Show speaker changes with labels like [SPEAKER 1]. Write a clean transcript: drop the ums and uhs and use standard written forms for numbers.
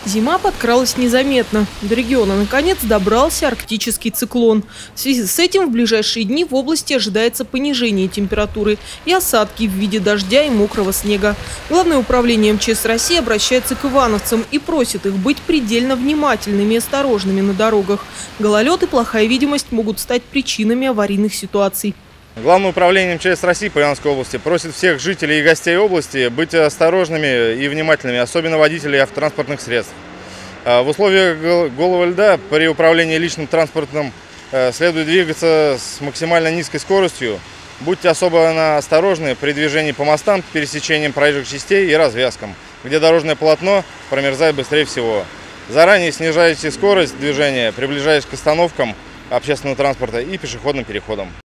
[SPEAKER 1] Зима подкралась незаметно. До региона наконец добрался арктический циклон. В связи с этим в ближайшие дни в области ожидается понижение температуры и осадки в виде дождя и мокрого снега. Главное управление МЧС России обращается к ивановцам и просит их быть предельно внимательными и осторожными на дорогах. Гололед и плохая видимость могут стать причинами аварийных ситуаций.
[SPEAKER 2] Главное управление МЧС России по Ивановской области просит всех жителей и гостей области быть осторожными и внимательными, особенно водителей автотранспортных средств. В условиях голого льда при управлении личным транспортом следует двигаться с максимально низкой скоростью. Будьте особо осторожны при движении по мостам, пересечениям проезжих частей и развязкам, где дорожное полотно промерзает быстрее всего. Заранее снижайте скорость движения, приближаясь к остановкам общественного транспорта и пешеходным переходам.